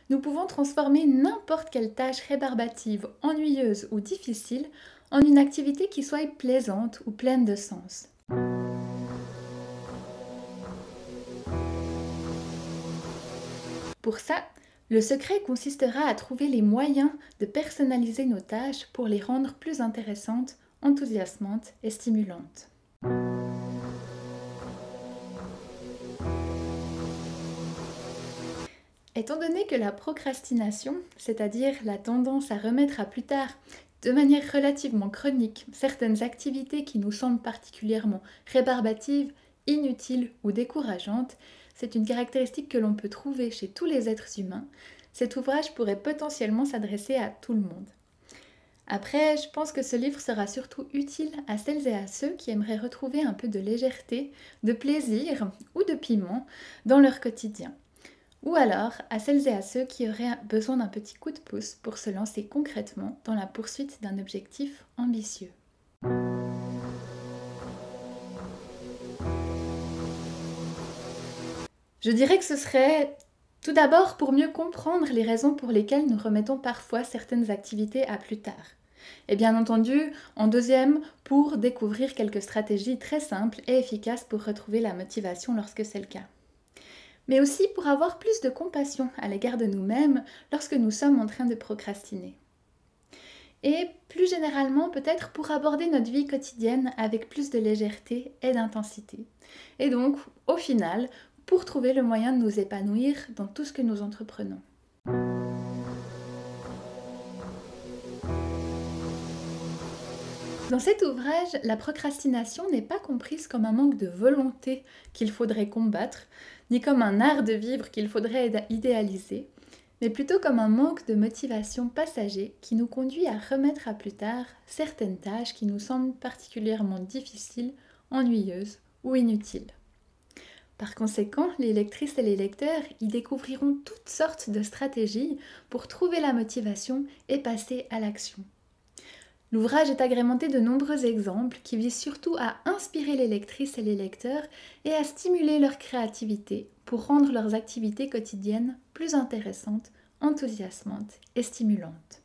nous pouvons transformer n'importe quelle tâche rébarbative, ennuyeuse ou difficile en une activité qui soit plaisante ou pleine de sens. Pour ça, le secret consistera à trouver les moyens de personnaliser nos tâches pour les rendre plus intéressantes, enthousiasmantes et stimulantes. Étant donné que la procrastination, c'est-à-dire la tendance à remettre à plus tard, de manière relativement chronique, certaines activités qui nous semblent particulièrement rébarbatives, inutiles ou décourageantes, c'est une caractéristique que l'on peut trouver chez tous les êtres humains. Cet ouvrage pourrait potentiellement s'adresser à tout le monde. Après, je pense que ce livre sera surtout utile à celles et à ceux qui aimeraient retrouver un peu de légèreté, de plaisir ou de piment dans leur quotidien. Ou alors à celles et à ceux qui auraient besoin d'un petit coup de pouce pour se lancer concrètement dans la poursuite d'un objectif ambitieux. Je dirais que ce serait tout d'abord pour mieux comprendre les raisons pour lesquelles nous remettons parfois certaines activités à plus tard. Et bien entendu, en deuxième, pour découvrir quelques stratégies très simples et efficaces pour retrouver la motivation lorsque c'est le cas. Mais aussi pour avoir plus de compassion à l'égard de nous-mêmes lorsque nous sommes en train de procrastiner. Et plus généralement, peut-être pour aborder notre vie quotidienne avec plus de légèreté et d'intensité. Et donc, au final, pour trouver le moyen de nous épanouir dans tout ce que nous entreprenons. Dans cet ouvrage, la procrastination n'est pas comprise comme un manque de volonté qu'il faudrait combattre, ni comme un art de vivre qu'il faudrait idéaliser, mais plutôt comme un manque de motivation passager qui nous conduit à remettre à plus tard certaines tâches qui nous semblent particulièrement difficiles, ennuyeuses ou inutiles. Par conséquent, les lectrices et les lecteurs y découvriront toutes sortes de stratégies pour trouver la motivation et passer à l'action. L'ouvrage est agrémenté de nombreux exemples qui visent surtout à inspirer les lectrices et les lecteurs et à stimuler leur créativité pour rendre leurs activités quotidiennes plus intéressantes, enthousiasmantes et stimulantes.